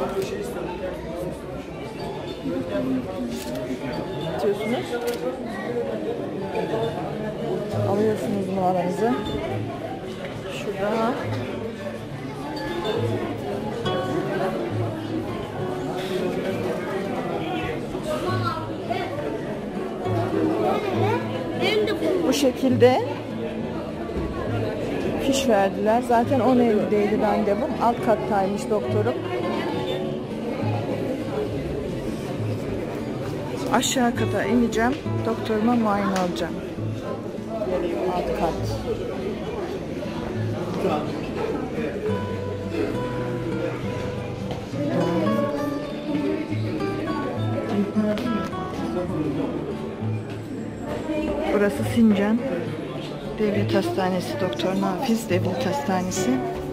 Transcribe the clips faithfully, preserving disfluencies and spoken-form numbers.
İstiyorsunuz. Alıyorsunuz numaranızı. Şurada. Bu şekilde fiş verdiler. Zaten on Eylül'deydi randevum. Alt kattaymış doktorum. Aşağı kata ineceğim. Doktoruma muayene olacağım. Alt kat. Burası Sincan Devlet Hastanesi, Doktor Nafiz Devlet Hastanesi.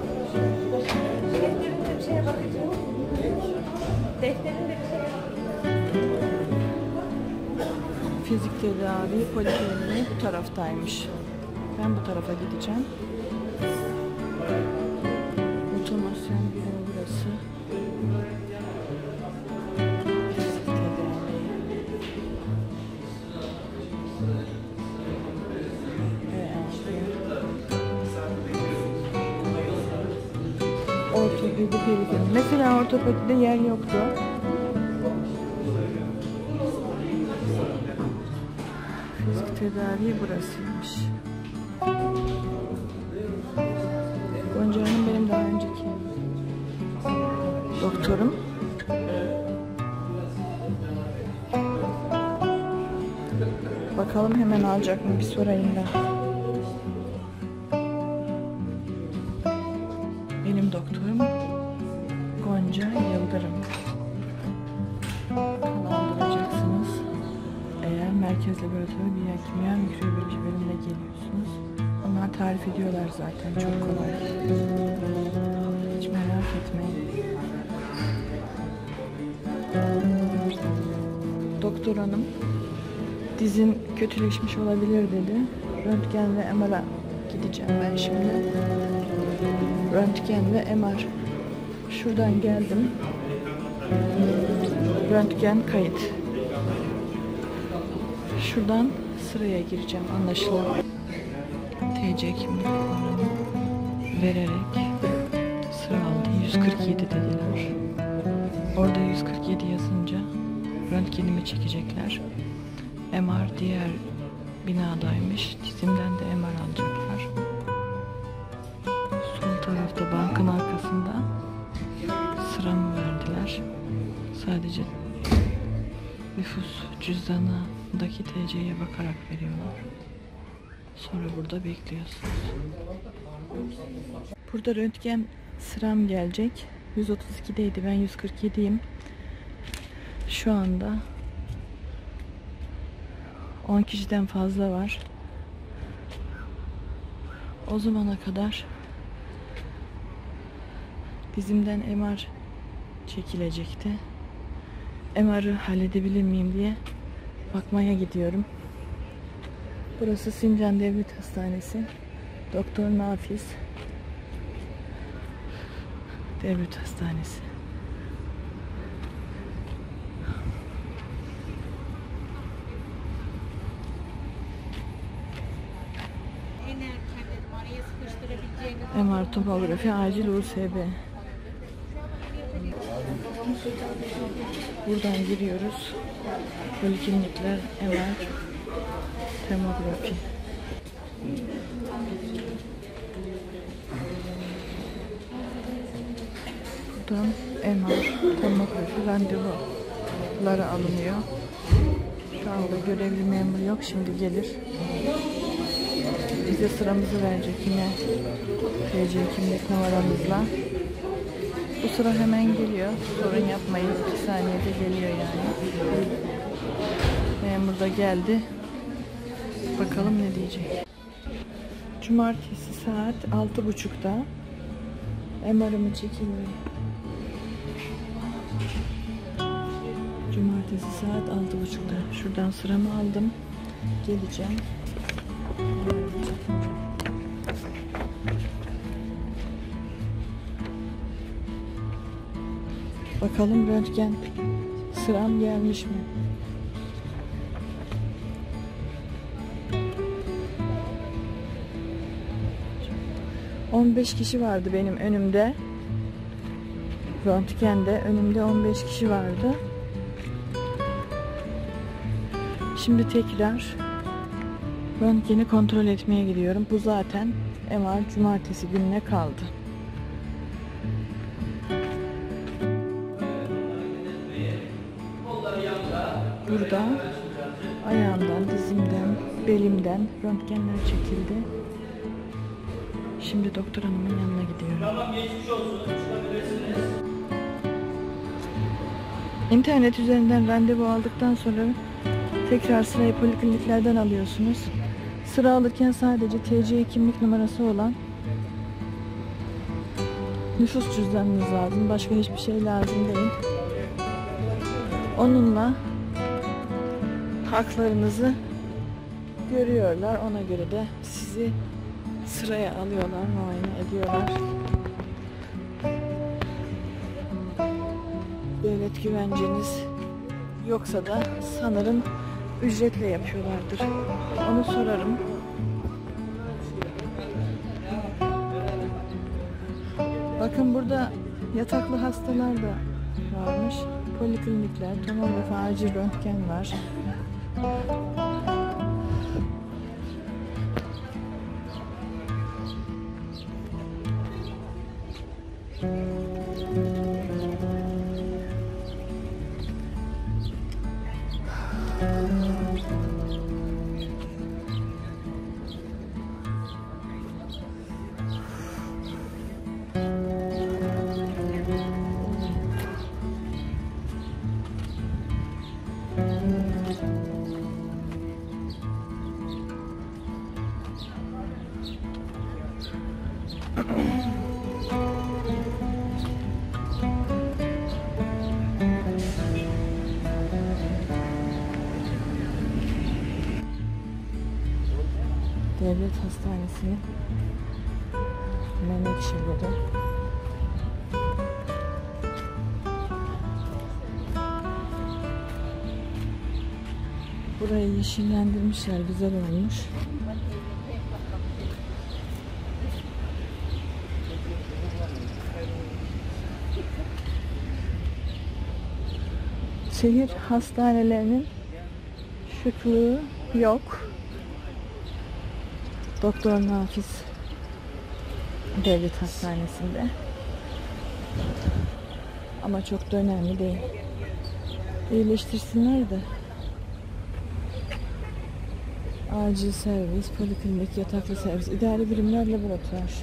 Fizik tedavi polikliniği bu taraftaymış. Ben bu tarafa gideceğim. Otomasyon birimi burası. Fizik tedavi. Ortopedi periferi. Mesela ortopedide yer yoktu. Fizik tedavi burasıymış. Gonca Hanım benim daha önceki doktorum. Bakalım hemen alacak mı, bir sorayım da. Benim doktorum Gonca Yıldırım. Kanaldıracaksınız. Eğer merkez laboratuvarı biyokimya mikrobiyoloji bölümüne geliyorsunuz. Onlar tarif ediyorlar zaten, çok kolay. Hiç merak etmeyin. Doktor hanım dizin kötüleşmiş olabilir dedi. Röntgen ve M R'a gideceğim ben şimdi. Röntgen ve M R. Şuradan geldim. Röntgen kayıt. Şuradan sıraya gireceğim anlaşılan. T C kimlik numaramı vererek sıra aldı. yüz kırk yedi dediler. Orada yüz kırk yedi yazınca röntgenimi çekecekler. M R diğer binadaymış. Dizimden de M R alacaklar. Sol tarafta bankın arkasında sıramı verdiler. Sadece nüfus cüzdanındaki T C'ye bakarak veriyorlar. Sonra burada bekliyorsunuz. Burada röntgen sıram gelecek. yüz otuz ikideydi. Ben yüz kırk yediyim. Şu anda on kişiden fazla var. O zamana kadar dizimden M R çekilecekti. M R'ı halledebilir miyim diye bakmaya gidiyorum. Burası Sincan Devlet Hastanesi. Doktor Nafiz Devlet Hastanesi. M R tomografi acil U S B. Buradan giriyoruz. Poliklinikler, M R, tomografi. Buradan M R, tomografi randevuları alınıyor. Şu anda görevli memur yok, şimdi gelir. Bize sıramızı verecek yine T C kimlik numaramızla. Bu sıra hemen geliyor. Sorun yapmayın. iki saniyede geliyor yani. Memur da geldi. Bakalım ne diyecek. Cumartesi saat altı buçukta M R'ımı çekiliyor. Cumartesi saat altı buçukta. Şuradan sıramı aldım. Geleceğim. Bakalım röntgen sıram gelmiş mi? on beş kişi vardı benim önümde. Röntgende önümde on beş kişi vardı. Şimdi tekrar röntgeni kontrol etmeye gidiyorum. Bu zaten M R cumartesi gününe kaldı. Burada ayağımdan, dizimden, belimden röntgenler çekildi. Şimdi doktor hanımın yanına gidiyorum. Tamam, geçmiş olsun. Çıkabilirsiniz. İnternet üzerinden randevu aldıktan sonra tekrar sırayı polikliniklerden alıyorsunuz. Sıra alırken sadece T C kimlik numarası olan nüfus cüzdanınız lazım. Başka hiçbir şey lazım değil. Onunla haklarınızı görüyorlar. Ona göre de sizi sıraya alıyorlar, muayene ediyorlar. Devlet güvenceniz yoksa da sanırım ücretle yapıyorlardır. Onu sorarım. Bakın burada yataklı hastalar da varmış. Poliklinikler, tomografi, acil röntgen var. Devlet Hastanesi'nin Menekşeleri. Burayı yeşillendirmişler, güzel olmuş. Şehir hastanelerinin şıklığı yok. Doktor Nafiz Devlet Hastanesi'nde. Ama çok da önemli değil. İyileştirsinler de. Acil servis, poliklinik, yataklı servis, idari birimler, laboratuvar.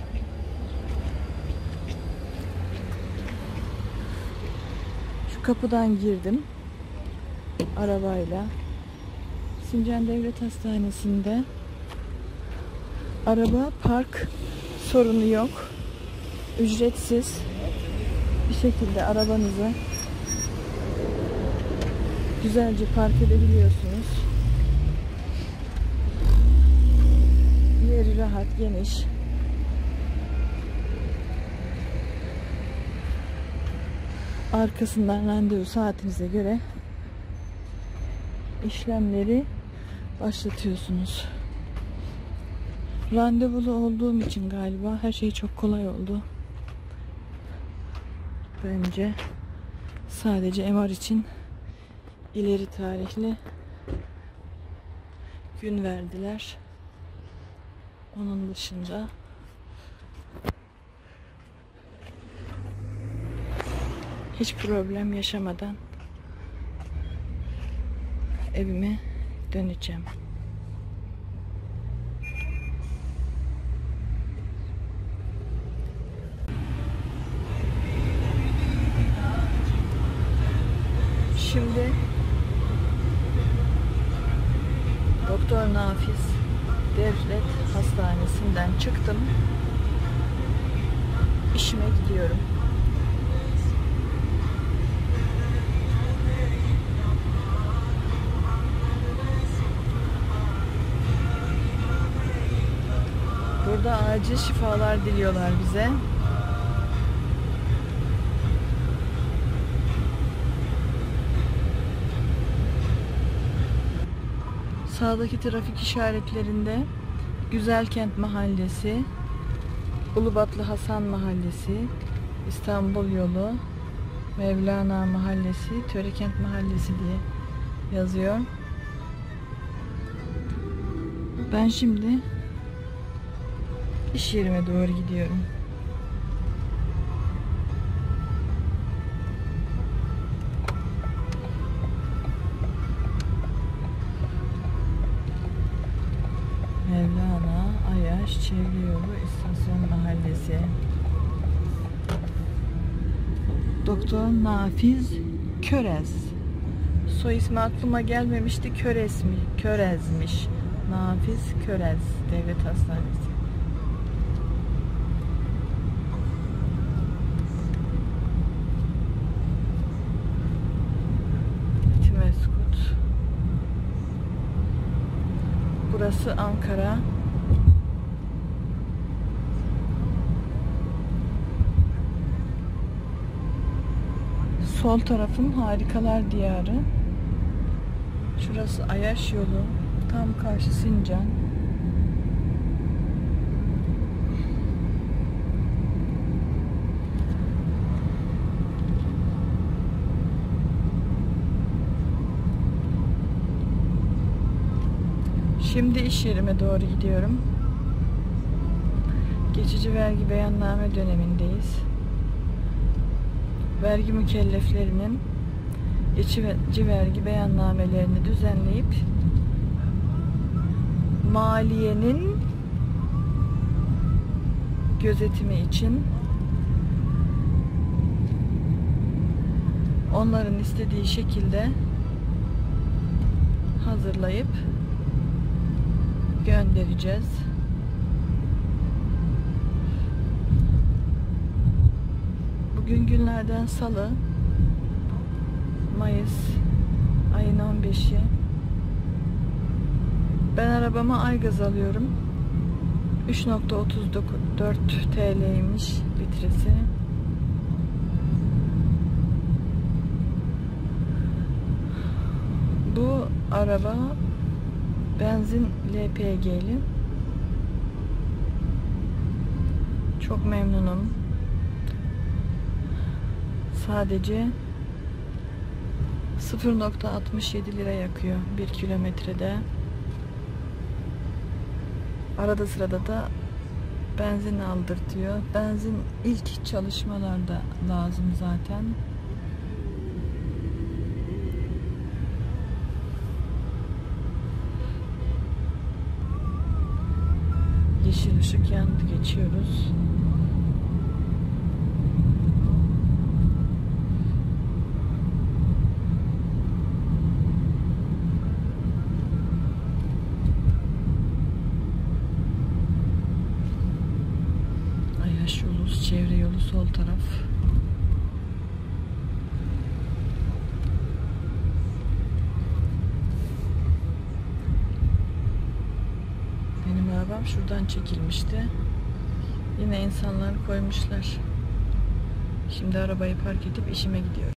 Şu kapıdan girdim arabayla. Sincan Devlet Hastanesi'nde araba park sorunu yok. Ücretsiz bir şekilde arabanızı güzelce park edebiliyorsunuz. Yeri rahat, geniş. Arkasından randevu saatinize göre işlemleri başlatıyorsunuz. Randevulu olduğum için galiba her şey çok kolay oldu. Bence sadece M R için ileri tarihli gün verdiler. Onun dışında hiç problem yaşamadan evime döneceğim. Şimdi Doktor Nafiz Devlet Hastanesi'nden çıktım. İşime gidiyorum. Burada acil şifalar diliyorlar bize. Sağdaki trafik işaretlerinde Güzelkent Mahallesi, Ulubatlı Hasan Mahallesi, İstanbul Yolu, Mevlana Mahallesi, Törekent Mahallesi diye yazıyor. Ben şimdi iş yerime doğru gidiyorum. Mevlana Ayaş Çevre Yolu İstasyon Mahallesi. Doktor Nafiz Körez. Soy ismi aklıma gelmemişti. Körez mi? Körezmiş. Nafiz Körez Devlet Hastanesi. Timeskut. Burası Ankara. Sol tarafım Harikalar Diyarı. Şurası Ayaş Yolu. Tam karşı Sincan. Şimdi iş yerime doğru gidiyorum. Geçici vergi beyanname dönemindeyiz. Vergi mükelleflerinin geçici vergi beyannamelerini düzenleyip maliyenin gözetimi için onların istediği şekilde hazırlayıp göndereceğiz. Bugün günlerden Salı, Mayıs ayın on beşi. Ben arabama Aygaz alıyorum. üç nokta otuz dört T L'ymiş litresi. Bu araba benzin L P G'li. Çok memnunum. Sadece sıfır nokta altmış yedi lira yakıyor bir kilometrede. Arada sırada da benzin aldırtıyor. Benzin ilk çalışmalarda lazım zaten. Yeşil ışık yandı, geçiyoruz. Ayaş yolu, çevre yolu sol taraf. Benim arabam şuradan çekilmişti. Yine insanlar koymuşlar. Şimdi arabayı park edip işime gidiyorum.